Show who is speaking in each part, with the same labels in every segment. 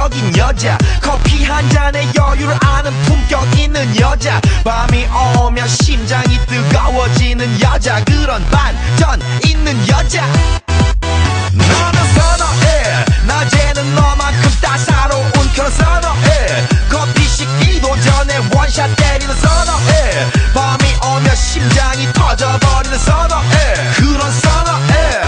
Speaker 1: 객적인 여자, 커피 한 잔에 여유를 아는 품격 있는 여자, 밤이 오면 심장이 뜨거워지는 여자, 그런 반전 있는 여자. 너는 선호해, 낮에는 너만큼 따사로운 그런 선호해, 커피 식기도 전에 원샷 때리는 선호해, 밤이 오면 심장이 터져버리는 선호해, 그런 선호해.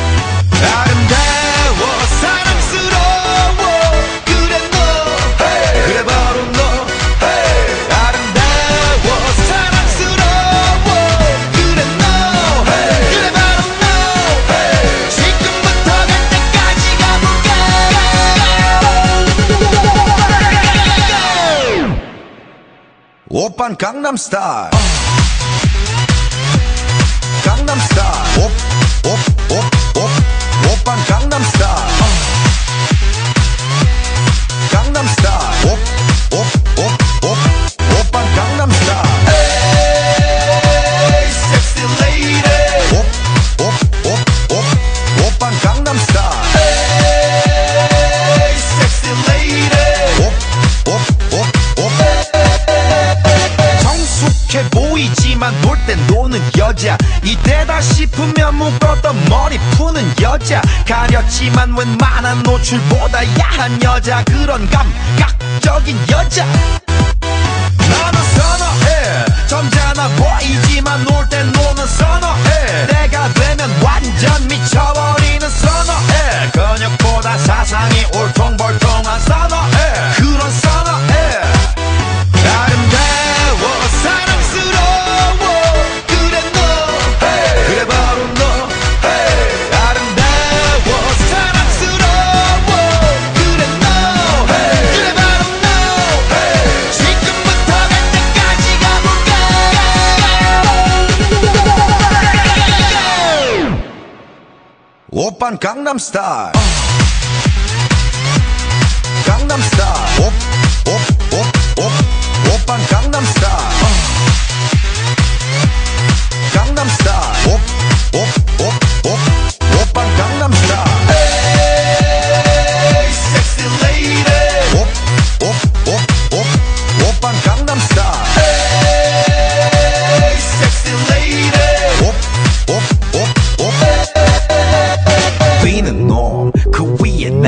Speaker 1: 아름다워 사랑스러워 그래 너, hey. 그래 바로 너, hey. 아름다워 사랑스러워 그래 너, hey. 그래 바로 너, hey. 지금부터 갈 때까지 가볼까. 오빤 강남스타일, 강남스타일, 오빤 강남스타일, 강남스타일, 오빤 강남스타일. Hey, sexy lady. 오빤 강남스타일. Hey, sexy lady. 성숙해 보이지만 놀 땐 노는 여자, 이때다 싶으면 묶었던 머리 푸는 여자, 가렸지만 웬만한 노출보다 야한 여자, 그런 감각적인 여자. 나는 선호해, 점잖아 보이지만 놀 땐 노는 선호해, 내가 되면 완전 미쳐버리는 선호해, 근육보다 사상이 울퉁불퉁한 선호해, 그런 선호해. 아름다워 사랑스러워 그래 너, hey. 그래 바로 너, hey. 아름다워 사랑스러워 그래 너, hey. 그래 바로 너, hey. 지금부터 갈 때까지 가볼까. 오빤 강남스타일, 강남스타일, 오빤 강남스타일, 강남스타일, 오빤 강남스타일. Hey, sexy lady. 오빤 강남스타일. Hey, sexy lady. Being a norm, 그 위에